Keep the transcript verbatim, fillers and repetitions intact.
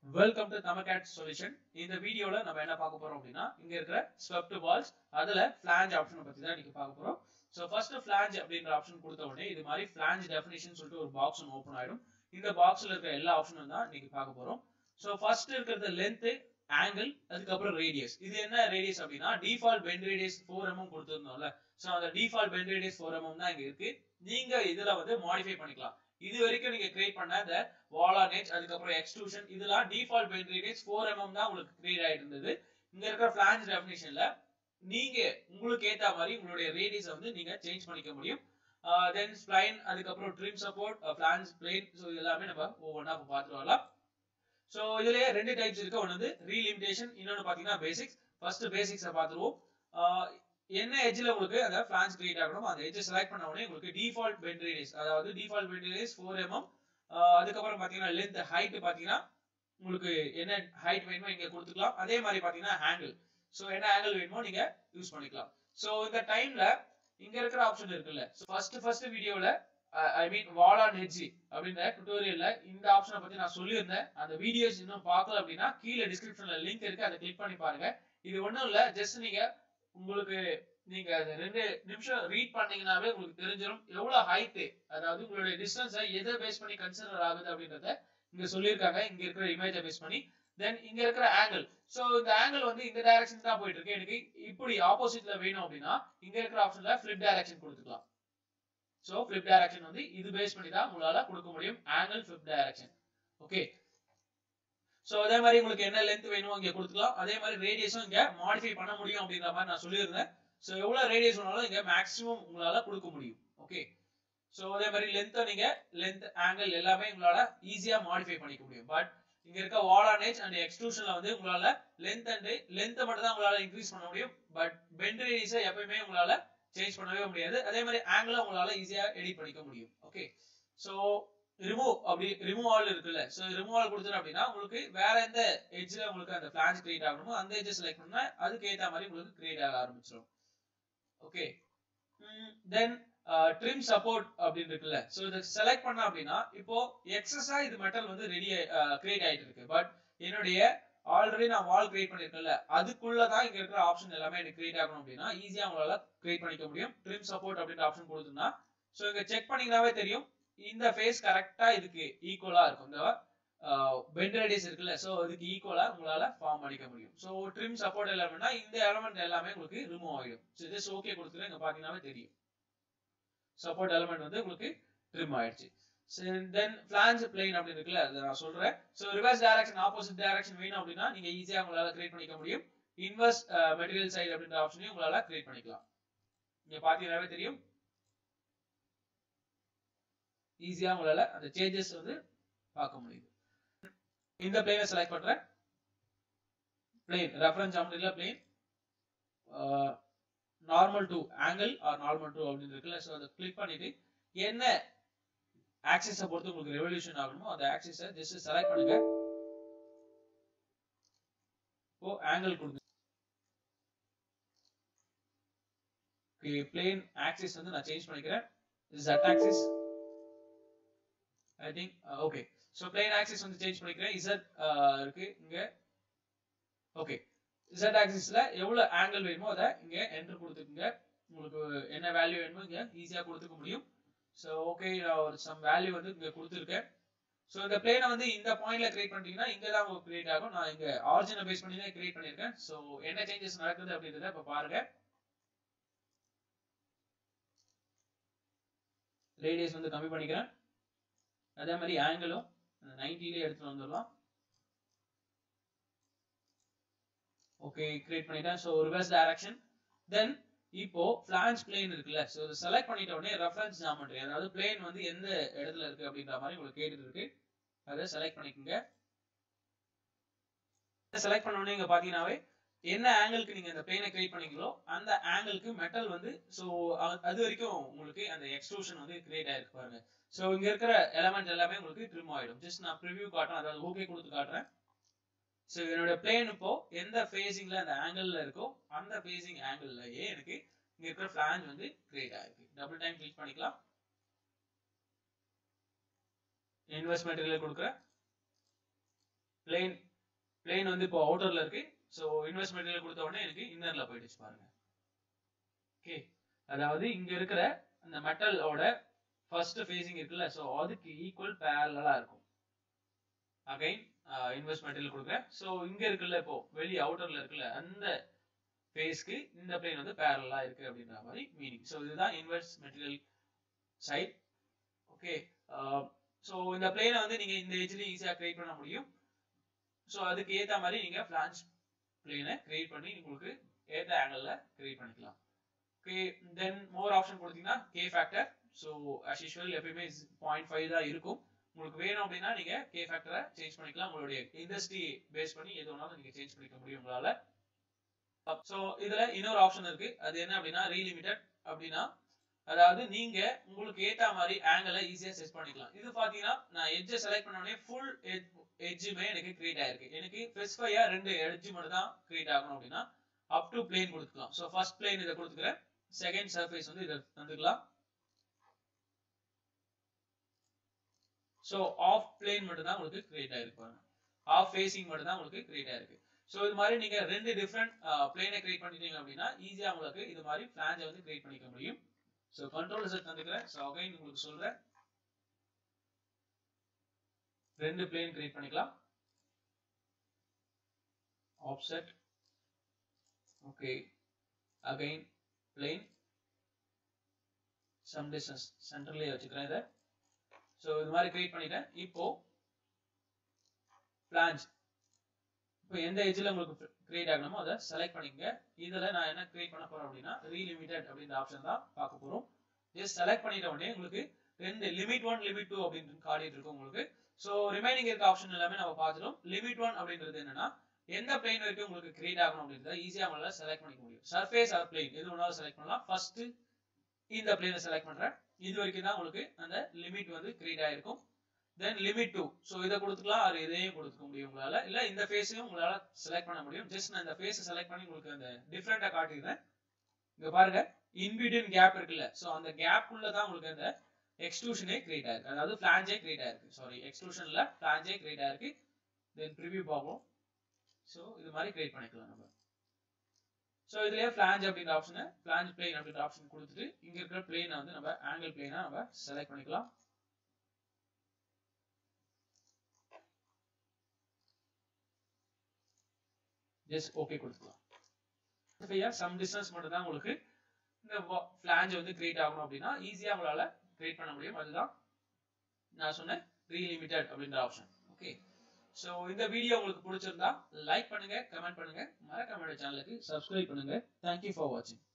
Welcome to Tamacat Solution. In the video la நம்ம என்ன பார்க்க போறோம் அப்படினா இங்க இருக்கிற swept balls அதுல flange option பத்தி தான் இன்னைக்கு பார்க்க போறோம். So first flange அப்படிங்கற ஆப்ஷன் கொடுத்த உடனே இது மாதிரி flange definition சொல்லிட்டு ஒரு பாக்ஸ் ஒன்னு ஓபன் ஆயிடும். இந்த பாக்ஸ்ல இருக்கிற எல்லா ஆப்ஷனும் தான் இன்னைக்கு பார்க்க போறோம். So first இருக்கிறது length, angle, அதுக்கு அப்புறம் radius. இது என்ன radius அப்படினா default bend radius four millimeters கொடுத்திருந்தோம்ல. So அந்த default bend radius four millimeters தான் இங்க இருக்கு. நீங்க இதுல வந்து modify பண்ணிக்கலாம். இது வரைக்கும் நீங்க கிரியேட் பண்ண அந்த wall on edge அதுக்கு அப்புறம் extrusion இதெல்லாம் default bend radius four millimeters தான் உங்களுக்கு கிரியேட் ஆயிட்டு இருந்தது. இங்க இருக்கிற flange definitionல நீங்க உங்களுக்கு ஏத்த மாதிரி உங்களுடைய ரேடியஸ் வந்து நீங்க சேஞ்ச் பண்ணிக்க முடியும். then spline அதுக்கு அப்புறம் trim support, flange plane so எல்லாமே நம்ம ஒவ்வொண்ணா பார்த்துட்டு வரலாம். சோ இதுலயே ரெண்டு டைப்ஸ் இருக்கு. ஒன்னு வந்து relimitation, இன்னொன்னு பாத்தீங்கன்னா basics. ஃபர்ஸ்ட் பேசிக்ஸை பார்த்துருவோம். என்ன எட்ஜ்ல உங்களுக்கு அந்த flange கிரியேட் ஆகணும் அந்த எட்ஜ் செலக்ட் பண்ண உடனே உங்களுக்கு default bend radius அதாவது default bend radius four millimeters, அதுக்கு அப்புறம் பாத்தீங்கன்னா length height பாத்தீங்கன்னா உங்களுக்கு என்ன ஹைட் வேணுமோ இங்க கொடுத்துக்கலாம். அதே மாதிரி பாத்தீங்கன்னா angle, சோ என்ன angle வேணுமோ நீங்க யூஸ் பண்ணிக்கலாம். சோ இந்த டைம்ல இங்க இருக்கிற ஆப்ஷன் இருக்குல்ல, சோ ஃபர்ஸ்ட் ஃபர்ஸ்ட் வீடியோல ஐ மீன் wall on edge அப்படிங்கற டுட்டோரியல்ல இந்த ஆப்ஷனை பத்தி நான் சொல்லியிருந்தேன். அந்த வீடியோஸ் இன்னும் பார்க்கல அப்படின்னா கீழே டிஸ்கிரிப்ஷன்ல லிங்க் இருக்கு, அதை கிளிக் பண்ணி பாருங்க. இது ஒண்ணும் இல்ல, ஜஸ்ட் நீங்க உங்களுக்கு நீங்க ரெண்டு நிமிஷம் ரீட் பண்ணீங்கன்னாவே உங்களுக்கு தெரிஞ்சிடும் எவ்வளவு ஹைட், அதாவது உங்களுடைய டிஸ்டன்ஸை எதை பேஸ் பண்ணி கன்சிடர் ஆகுது அப்படின்றத இங்க சொல்லியிருக்காங்க. இங்க இருக்கிற இமேஜை பேஸ் பண்ணி தென் இங்க இருக்கிற ஆங்கிள். சோ இந்த ஆங்கிள் வந்து இந்த டைரக்ஷன் தான் போயிட்டு இருக்கு. எனக்கு இப்படி ஆப்போசிட்ல வேணும் அப்படின்னா இங்க இருக்கிற ஆப்ஷன்ல ஃபிளிப் டைரக்ஷன் கொடுத்துக்கலாம். சோ ஃபிளிப் டைரக்ஷன் வந்து இது பேஸ் பண்ணி தான் உங்களால கொடுக்க முடியும், angle flip direction. Okay, so அதே மாதிரி உங்களுக்கு என்ன லென்த் வேணுமோ இங்க கொடுத்துக்கலாம். அதே மாதிரி ரேடியஸும் இங்க மாடிஃபை பண்ண முடியும் அப்படிங்கிற மாதிரி நான் சொல்லியிருந்தேன். சோ எவ்வளவு ரேடியஸ் வேணாலும் இங்க மேக்ஸிமம் உங்களால கொடுக்க முடியும். ஓகே, சோ அதே மாதிரி லென்த் நீங்க லென்த் ஆங்கிள் எல்லாமே உங்களால ஈஸியா மாடிஃபை பண்ணிக்க முடியும். பட் இங்க இருக்க wall on edge and extrusionல வந்து உங்களால லென்த் அண்ட் லென்த் மட்டும் தான் உங்களால இன்க்ரீஸ் பண்ண முடியும். பட் பெண்ட் ரேடியஸை எப்பவுமே உங்களால சேஞ்ச் பண்ணவே முடியாது. அதே மாதிரி ஆங்கிளை உங்களால ஈஸியா எடிட் பண்ணிக்க முடியும். ஓகே, சோ ரிமூவ் அப்படி ரிமூவ் ஆல் இருக்குல்ல, சோ ரிமூவ் ஆல் கொடுத்தோம் அப்படின்னா உங்களுக்கு வேற எந்த எட்ஜ்ல உங்களுக்கு அந்த flange கிரியேட் ஆகணுமோ அந்த எட்ஜ் செலக்ட் பண்ணா அதுக்கு ஏத்த மாதிரி உங்களுக்கு கிரியேட் ஆக ஆரம்பிச்சிடும். ஓகே, தென் trim support அப்படின்னு இருக்குல்ல, சோ இத செலக்ட் பண்ணா அப்படின்னா இப்போ எக்ஸஸா இது மெட்டல் வந்து ரெடி கிரியேட் ஆயிட்டு இருக்கு. பட் என்னுடைய ஆல்ரெடி நான் வால் கிரியேட் பண்ணிருக்கேன்ல அதுக்குள்ள தான் இங்க இருக்கிற ஆப்ஷன் எல்லாமே எனக்கு கிரியேட் ஆகணும் அப்படின்னா ஈஸியா உங்களால கிரியேட் பண்ணிக்க முடியும். trim support அப்படின்ற ஆப்ஷன் கொடுத்தோம்னா சோ இங்க செக் பண்ணீங்கனாவே தெரியும் இந்த ஃபேஸ் கரெக்டா இதுக்கு ஈக்குவலா இருக்கும். இந்த பெண்ட் ரேடியஸ் இருக்குல்ல, சோ அதுக்கு ஈக்குவலா உங்களால ஃபார்ம் பண்ணிக்க முடியும். சோ trim support எலிமெண்ட்னா இந்த எலிமெண்ட் எல்லாமே உங்களுக்கு ரிமூவ் ஆயிடும். சோ ஜஸ்ட் ஓகே கொடுத்துட்டு இங்க பாத்தீங்கன்னாவே தெரியும் சப்போர்ட் எலிமெண்ட் வந்து உங்களுக்கு trim ஆயிடுச்சு. தென் flange plane அப்படி இருக்குல்ல, அதை நான் சொல்றேன். So reverse direction opposite direction வேணும் அப்படின்னா நீங்க ஈஸியா உங்களால கிரியேட் பண்ணிக்க முடியும். இன்வெர்ஸ் மெட்டீரியல் சைடு அப்படின்ற ஆப்ஷனையும் உங்களால கிரியேட் பண்ணிக்கலாம். இங்க பாத்தீங்கன்னாவே தெரியும் ஈஸியா உங்களால அந்த சேஞ்சஸ் வந்து பார்க்க முடியுது. இந்த பிளேனை செலக்ட் பண்றேன். பிளேன் ரெஃபரன்ஸ் ஜாமெட்ரில plane normal to angle or normal to அப்படின்னு இருக்குல்ல, சோ அதை கிளிக் பண்ணிட்டு என்ன ஆக்சிஸை பொறுத்து உங்களுக்கு ரெவல்யூஷன் ஆகணுமோ அந்த ஆக்சிஸை ஜஸ்ட் செலக்ட் பண்ணுங்க. இப்போ ஆங்கிள் கொடுங்க. ஓகே, பிளேன் ஆக்சிஸ் வந்து நான் சேஞ்ச் பண்ணிக்கிறேன். Z axis I think okay. So plane axis வந்து சேஞ்ச் பண்ணிக்கிறேன். Z இருக்கு இங்க. ஓகே, Z ஆக்சிஸ்ல எவ்வளவு ஆங்கிள் வேணுமோ அதை இங்க என்டர் கொடுத்துக்கங்க. உங்களுக்கு என்ன வேல்யூ வேணுமோ இங்க ஈஸியா கொடுத்துக்க முடியும். சோ ஓகே, நான் ஒரு சம் வேல்யூ வந்து இங்க கொடுத்துருக்கேன். சோ இந்த பிளேனை வந்து இந்த பாயிண்ட்ல கிரியேட் பண்ணிட்டீங்கன்னா இங்க தான் உங்களுக்கு கிரியேட் ஆகும். நான் இங்க ஆரிஜினை பேஸ் பண்ணி தான் கிரியேட் பண்ணிருக்கேன். சோ என்ன சேஞ்சஸ் நடக்குது அப்படின்றத இப்ப பாருங்க. ரேடியஸ் வந்து கம்மி பண்ணிக்கிறேன். அதே மாதிரி ஆங்கிளும் நைன்டில எடுத்துட்டு வந்துடலாம். ஓகே, கிரியேட் பண்ணிட்டேன். So reverse direction. தென் இப்போ flange plane இருக்குல்ல, சோ இத செலக்ட் பண்ணிட்ட உடனே ரெஃபரன்ஸ் ஜாமெட்ரி அதாவது plane வந்து எந்த இடத்துல இருக்கு அப்படின்ற மாதிரி உங்களுக்கு கேட்டுட்டு இருக்கு. அதை செலக்ட் பண்ணிக்கங்க. செலக்ட் பண்ண உடனே இங்க பாத்தீங்கன்னாவே என்ன ஆங்கிளுக்கு நீங்க இந்த பிளேனை கிரியேட் பண்ணீங்களோ அந்த ஆங்கிளுக்கு மெட்டல் வந்து சோ அது வரைக்கும் உங்களுக்கு அந்த எக்ஸ்ட்ரூஷன் வந்து கிரியேட் ஆயிருக்கு பாருங்க. சோ இங்க இருக்கிற எலிமெண்ட் எல்லாமே உங்களுக்கு ட்ரிம் ஆயிடும். ஜஸ்ட் நான் ப்ரிவியூ காட்டுறேன், அதாவது ஓகே கொடுத்து காட்டுறேன். சோ என்னோட பிளேன் இப்போ எந்த ஃபேசிங்ல அந்த ஆங்கிள்ல இருக்கோ அந்த ஃபேசிங் ஆங்கிள்லயே எனக்கு இங்க இருக்கிற flange வந்து கிரியேட் ஆயிருக்கு. டபுள் டைம் கிளிக் பண்ணிக்கலாம். இன்வெர்ஸ் மெட்டீரியல் கொடுக்குறேன். பிளேன் பிளேன் வந்து இப்போ அவுட்டர்ல இருக்கு. ஸோ இன்வெர்ஸ் மெட்டீரியல் கொடுத்த உடனே எனக்கு இன்னர்ல போயிடுச்சு பாருங்க. ஓகே, அதாவது இங்க இருக்கிற அந்த மெட்டலோட ஃபர்ஸ்ட் ஃபேசிங் இருக்குல்ல, ஸோ அதுக்கு ஈக்குவல் பேரலா இருக்கும். அகைன் இன்வெர்ஸ் மெட்டீரியல் கொடுக்குறேன். ஸோ இங்க இருக்குல்ல, இப்போ வெளியே அவுட்டர்ல இருக்குல்ல, அந்த ஃபேஸ்க்கு இந்த பிளேன் வந்து பேரலா இருக்கு அப்படின்ற மாதிரி மீனிங். ஸோ இதுதான் inverse material side. Okay, so இந்த பிளேனை வந்து நீங்க இந்த எட்ஜ்ல ஈஸியா கிரியேட் பண்ண முடியும். ஸோ அதுக்கு ஏற்ற மாதிரி நீங்க ஃபிளான்ஜ் பிளேனை கிரியேட் பண்ணி உங்களுக்கு ஏற்ற ஆங்கிள் கிரியேட் பண்ணிக்கலாம். ஓகே, தென் மோர் ஆப்ஷன் கொடுத்தீங்கன்னா K factor. So as usual எப்பயுமே பாயிண்ட் ஃபைவ் தான் இருக்கும். உங்களுக்கு வேணும் அப்படின்னா நீங்க கே ஃபேக்டரை சேஞ்ச் பண்ணிக்கலாம். உங்களுடைய இண்டஸ்ட்ரி பேஸ் பண்ணி எது வேணாலும் நீங்க சேஞ்ச் பண்ணிக்க முடியும் உங்களால. ஸோ இதுல இன்னொரு ஆப்ஷன் இருக்கு. அது என்ன அப்படின்னா ரீலிமிட்டட். அப்படின்னா அதாவது நீங்க உங்களுக்கு ஏற்ற மாதிரி ஆங்கிளை ஈஸியா செட் பண்ணிக்கலாம். இது பாத்தீங்கன்னா நான் எட்ஜை செலக்ட் பண்ண உடனே ஃபுல் எட்ஜுமே எனக்கு கிரியேட் ஆயிருக்கு. எனக்கு ஸ்பெசிஃபையா ரெண்டு எட்ஜ் மட்டும் தான் கிரியேட் ஆகணும் அப்படின்னா அப் டு பிளேன் கொடுத்துக்கலாம். ஸோ ஃபர்ஸ்ட் பிளேன் இதை கொடுத்துக்கிறேன். செகண்ட் சர்ஃபேஸ் வந்து இதை தந்துக்கலாம். ஸோ ஆஃப் பிளேன் மட்டும் தான் உங்களுக்கு கிரியேட் ஆயிருக்கு. ஆஃப் ஃபேசிங் மட்டும் தான் உங்களுக்கு கிரியேட் ஆயிருக்கு. ஸோ இது மாதிரி நீங்க ரெண்டு டிஃப்ரெண்ட் பிளேனை கிரியேட் பண்ணிட்டீங்க அப்படின்னா ஈஸியா உங்களுக்கு இது மாதிரி பிளான்ஜை வந்து கிரியேட் பண்ணிக்க முடியும். ஸோ கண்ட்ரோல் செட் தந்துக்கிறேன். ஸோ அகைன் உங்களுக்கு சொல்றேன், ரெண்டு பிளேன் கிரியேட் பண்ணிக்கலாம். Offset, okay, again plane, some distance சென்டர்லயே வச்சுக்கிறேன் இதை. ஸோ இது மாதிரி கிரியேட் பண்ணிட்டேன். இப்போ பிளான்ஜ், இப்போ எந்த எட்ஜ்ல உங்களுக்கு கிரியேட் ஆகணுமோ அதை செலக்ட் பண்ணிக்கங்க. இதுல நான் என்ன கிரியேட் பண்ண போறேன் அப்படின்னா ரீலிமிட்டட் அப்படின்ற ஆப்ஷன் தான் பார்க்க போறோம். ஜஸ்ட் செலக்ட் பண்ணிட்ட உடனே உங்களுக்கு ரெண்டு லிமிட் ஒன் லிமிட் டூ அப்படின்னு காட்டிட்டு இருக்கும் உங்களுக்கு. ஸோ ரிமைனிங் இருக்க ஆப்ஷன் எல்லாமே நம்ம பார்த்துட்டோம். லிமிட் ஒன் அப்படின்றது என்னன்னா எந்த பிளேன் வரைக்கும் உங்களுக்கு கிரியேட் ஆகணும் அப்படின்றத ஈஸியா உங்களால செலக்ட் பண்ணிக்க முடியும். சர்ஃபேஸ் ஆர் பிளேன் எது வேணாலும் செலக்ட் பண்ணலாம். ஃபர்ஸ்ட் இந்த பிளேனை செலக்ட் பண்றேன். இது வரைக்கும் தான் உங்களுக்கு அந்த லிமிட் வந்து கிரியேட் ஆயிருக்கும். தென் லிமிட் டூ, ஸோ இதை கொடுத்துக்கலாம், அது இதையும் கொடுத்துக்க முடியும் உங்களால. இல்ல இந்த ஃபேஸையும் உங்களால செலக்ட் பண்ண முடியும். ஜஸ்ட் நான் இந்த ஃபேஸை செலக்ட் பண்ணி உங்களுக்கு அந்த டிஃப்ரெண்டா காட்டிடுறேன். இங்க பாருங்க, இன்பிட்வீன் கேப் இருக்குல்ல, ஸோ அந்த கேப் உள்ள தான் உங்களுக்கு அந்த எக்ஸ்ட்ரூஷனே கிரியேட் ஆயிருக்கு. அதாவது பிளான்ஜே கிரியேட் ஆயிருக்கு. சாரி, எக்ஸ்ட்ரூஷன்ல பிளான்ஜே கிரியேட் ஆயிருக்கு. தென் ப்ரிவியூ பார்ப்போம். ஸோ இது மாதிரி கிரியேட் பண்ணிக்கலாம் நம்ம. ஸோ இதுலயே பிளான்ஜ் அப்படின்ற ஆப்ஷனை, பிளான்ஜ் பிளேன் அப்படின்ற ஆப்ஷன் கொடுத்துட்டு இங்க இருக்கிற பிளேனை வந்து நம்ம ஆங்கிள் பிளேனா நம்ம செலக்ட் பண்ணிக்கலாம். ஜஸ்ட் ஓகே கொடுத்துக்கலாம். சம் டிஸ்டன்ஸ் மட்டும் தான் உங்களுக்கு இந்த பிளான்ஜ் வந்து கிரியேட் ஆகணும் அப்படின்னா ஈஸியா உங்களால கிரியேட் பண்ண முடியும். அதுதான் நான் சொன்னேன் ரீலிமிட்டட் அப்படின்ற ஆப்ஷன். ஓகே, ஸோ இந்த வீடியோ உங்களுக்கு பிடிச்சிருந்தா லைக் பண்ணுங்க, கமெண்ட் பண்ணுங்க, மறக்காம சேனலுக்கு சப்ஸ்கிரைப் பண்ணுங்க. தேங்க்யூ ஃபார் வாட்சிங்.